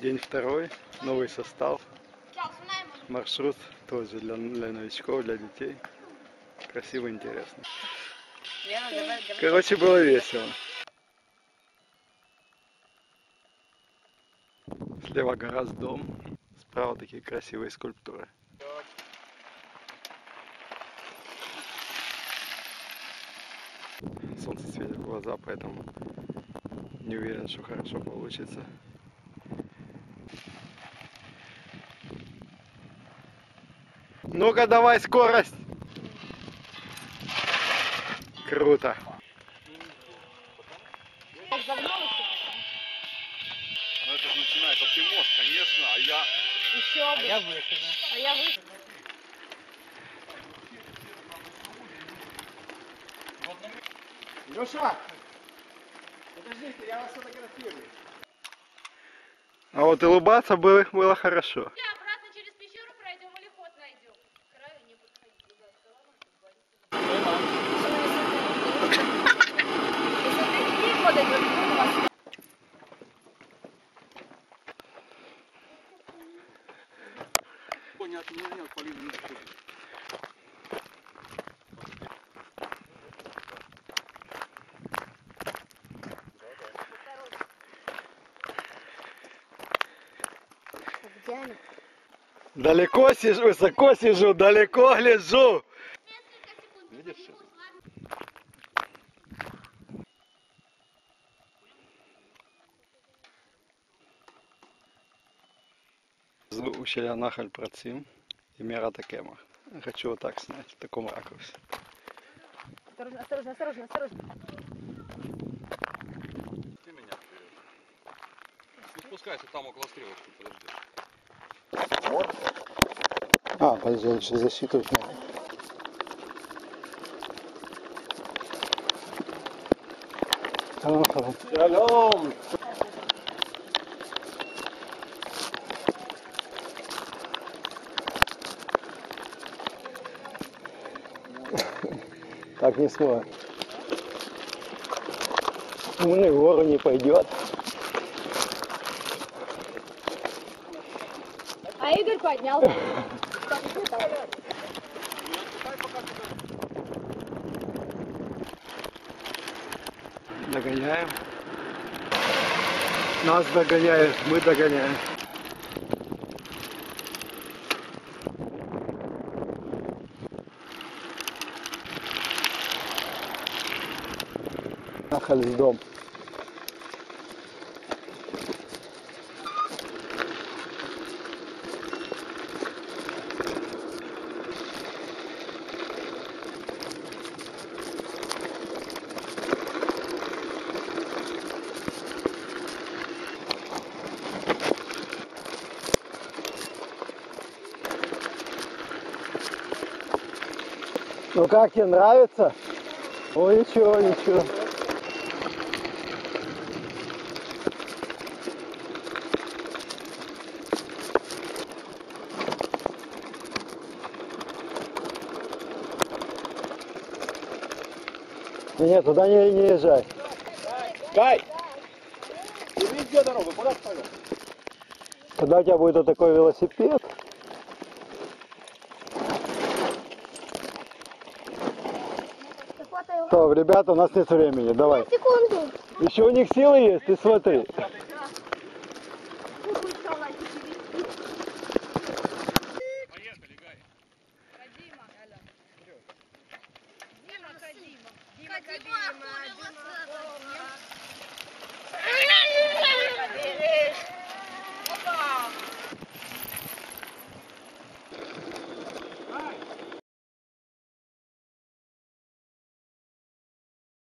День второй, новый состав. Маршрут тоже для новичков, для детей. Красиво, интересно. Короче, было весело. Слева гора с дом, справа такие красивые скульптуры. Солнце светит в глаза, поэтому не уверен, что хорошо получится. Ну-ка, давай скорость! Круто! Ну это же начинается ты мост, конечно, а я... Еще бы. Я выше, да. А я выше. Леша! Подождите, я вас фотографирую. А вот улыбаться было хорошо. Обратно через пещеру пройдем или ход найдем. К краю не подходи. Понятно, нет, Полина, не подходи. Далеко сижу, высоко сижу, далеко лежу. Видишь? Ущелье Нахаль-Працим и Мерата Кемах. Хочу вот так снять, в таком ракурсе. Осторожно, осторожно, осторожно, осторожно. Ты меня вперед. Не спускайся там около стрелочки, подожди. А, подожди, еще засчитывать надо. Шалом! Так не смог. Умный в гору не пойдет. А Игорь поднял. Догоняем. Нас догоняют, мы догоняем. Нахаль с дом. Ну как тебе нравится? Ой, ничего, ничего. Нет, туда не езжай. Кай! Ты видишь, где дорога? Куда ты пойдешь? Когда у тебя будет вот такой велосипед, то, ребята, у нас нет времени, давай. Секунду. Еще у них силы есть, ты смотри. Поехали, Гай. Кадима, Аля. Дима, Кадима. Дима, Кадима. Дима,